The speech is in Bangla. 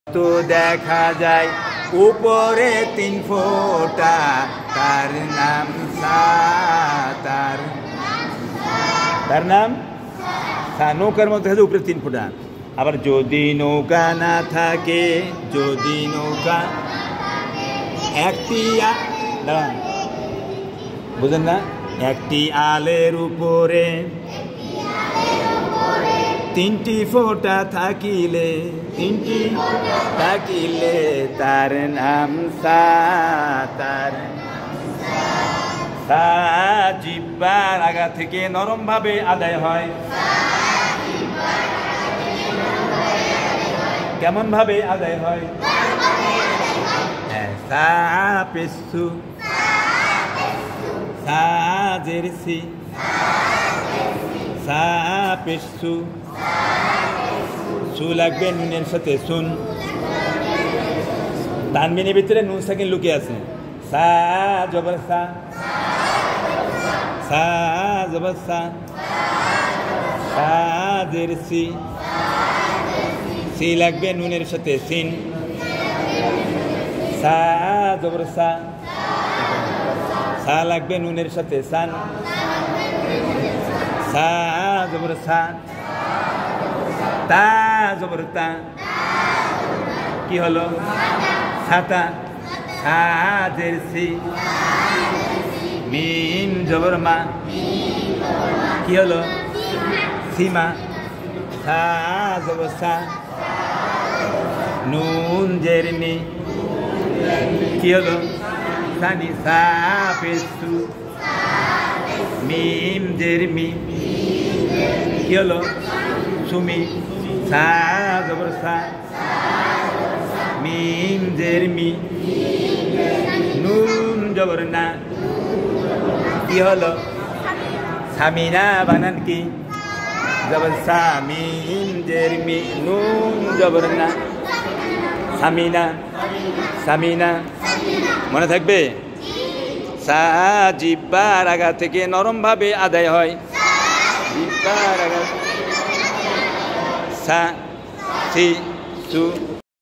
তো দেখা যায় উপরে 3 ফোঁটা, তার নাম তার নাম নৌকার মধ্যে আছে উপরে 3 ফোঁটা। আবার যদি নৌকা না থাকে, যদি নৌকা একটি দাঁড়ান বুঝেন না, একটি আলের উপরে 3টি ফোঁটা থাকিলে, 3টি থাকিলে তার নাম তার জিহ্বার আগা থেকে নরম ভাবে আদায় হয়। কেমন ভাবে আদায় হয়? পেসু জেরসি পেসু, সু লাগবে নুনের সাথে, সুন। তানবিনের ভিতরে নুন সাকিন লুকিয়ে আছে। সা জবর সা, সা জবর সা, সা জেরসি, সি লাগবে নুনের সাথে, সিন। সা জবর সা, সা লাগবে নুনের সাথে, সান। সা জবর সা, তা জবর তা, কি হলো? ছাতা। সা জেরসি, মিম জবর মা, কি হলো? সীমা। সা জবর সা, নুন জেরনি, কি হলো? সানি। সা পেসু, মিম জেরমি, কি হলো? সুমি। সা জবর সা, মিম জেরমি, নুন জবর না, কি হলো? সামিনা। বানান কি? জবর সা, মিম জেরমি, নুন জবর না, সামিনা। সামিনা মনে থাকবে? সা জিহ্বার আগা থেকে নরম ভাবে আদায় হয়। জিহ্বার আগা, সা সি সু